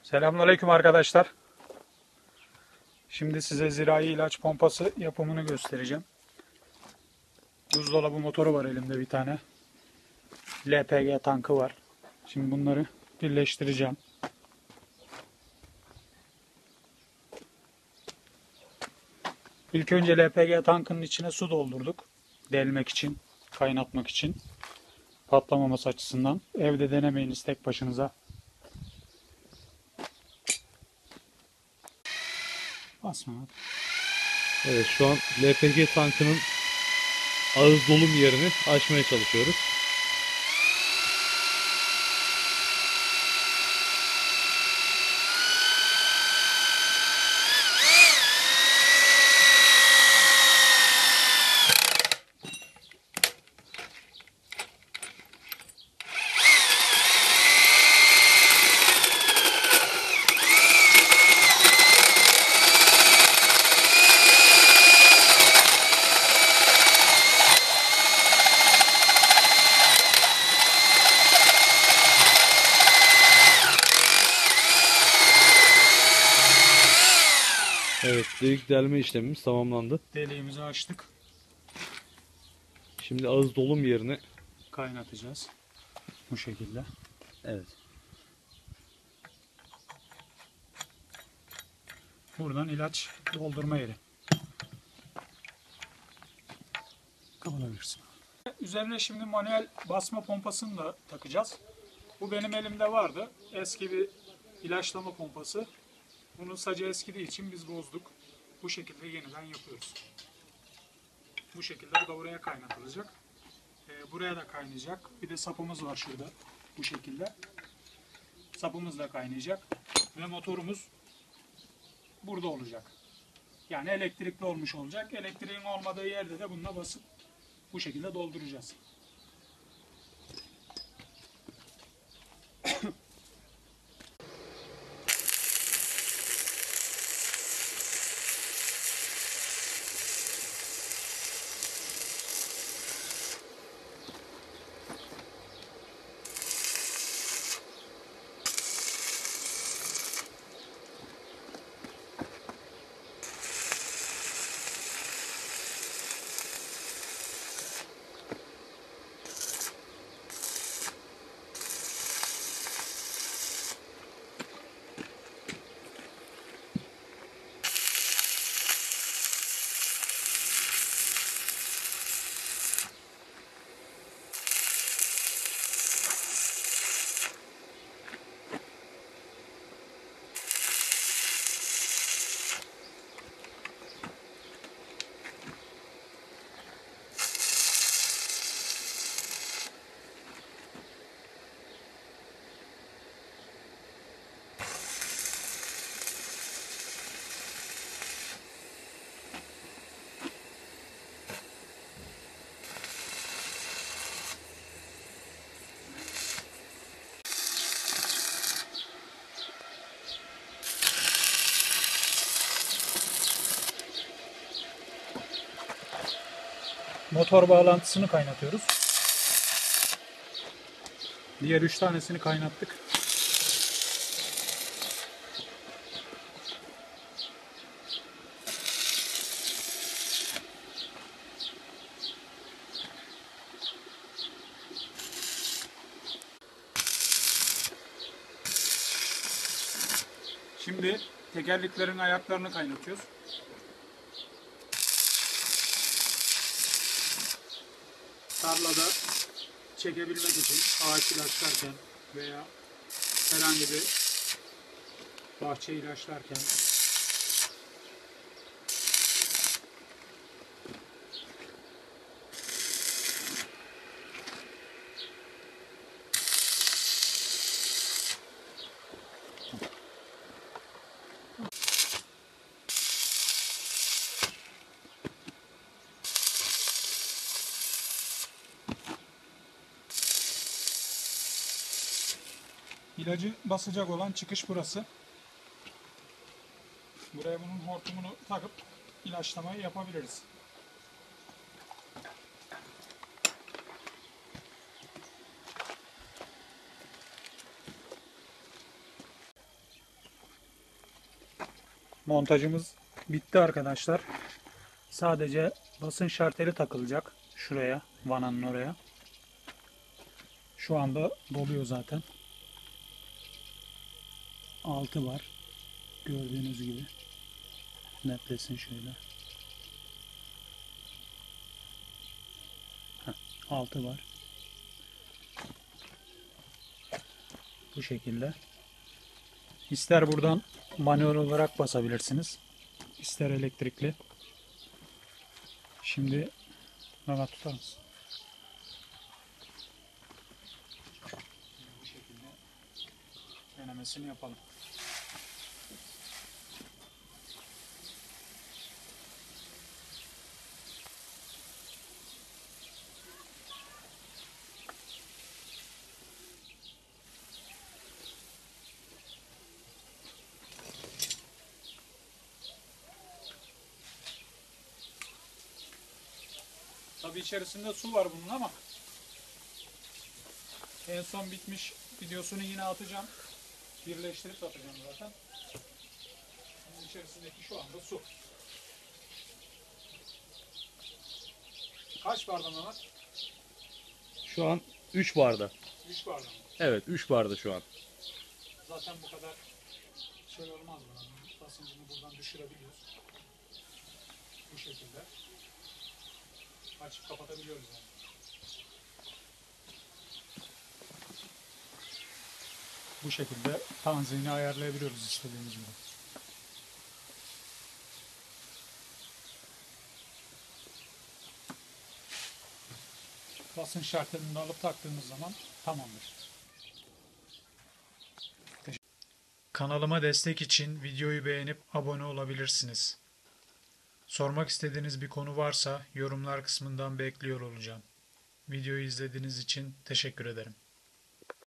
Selamünaleyküm arkadaşlar. Şimdi size zirai ilaç pompası yapımını göstereceğim. Buzdolabı motoru var elimde bir tane. LPG tankı var. Şimdi bunları birleştireceğim. İlk önce LPG tankının içine su doldurduk. Delmek için, kaynatmak için. Patlamaması açısından. Evde denemeyiniz tek başınıza. Basma. Evet, şu an LPG tankının ağız dolum yerini açmaya çalışıyoruz. Evet, delik delme işlemimiz tamamlandı. Deliğimizi açtık. Şimdi ağız dolum yerini Kaynatacağız. Bu şekilde. evet. Buradan ilaç doldurma yeri. Kapatabilirsin. Üzerine şimdi manuel basma pompasını da takacağız. Bu benim elimde vardı. Eski bir ilaçlama pompası. Bunun sacı eskidiği için biz bozduk. Bu şekilde yeniden yapıyoruz. Bu şekilde bu da buraya kaynatılacak. Buraya da kaynayacak. Bir de sapımız var şurada. Bu şekilde. Sapımız da kaynayacak. Ve motorumuz burada olacak. Yani elektrikli olmuş olacak. Elektriğin olmadığı yerde de bununla basıp bu şekilde dolduracağız. Motor bağlantısını kaynatıyoruz. Diğer 3 tanesini kaynattık. Şimdi tekerleklerin ayaklarını kaynatıyoruz. Tarlada çekebilmek için ağaç ilaçlarken veya herhangi bir bahçe ilaçlarken ilacı basacak olan çıkış burası. Buraya bunun hortumunu takıp ilaçlamayı yapabiliriz. montajımız bitti arkadaşlar. Sadece basınç şarteli takılacak şuraya, vananın oraya. Şu anda doluyor zaten. Altı var. Gördüğünüz gibi. Netlesin şöyle. Altı var. Bu şekilde. İster buradan manuel olarak basabilirsiniz, İster elektrikli. Şimdi Mehmet tutar mısın? Bu şekilde denemesini yapalım. Tabii içerisinde su var bunun ama en son bitmiş videosunu yine atacağım. Birleştirip atacağım zaten. Bunun içerisindeki şu anda su. Kaç barda Mehmet? Şu an 3 barda. 3 barda mı? Evet 3 barda şu an. Zaten bu kadar şey olmaz bunun. Basıncını buradan düşürebiliyoruz. Bu şekilde. Açıp kapatabiliyoruz yani. Bu şekilde tanzini ayarlayabiliyoruz istediğimiz gibi. Basınç şartlarını alıp taktığımız zaman tamamdır. Kanalıma destek için videoyu beğenip abone olabilirsiniz. Sormak istediğiniz bir konu varsa yorumlar kısmından bekliyor olacağım. Videoyu izlediğiniz için teşekkür ederim.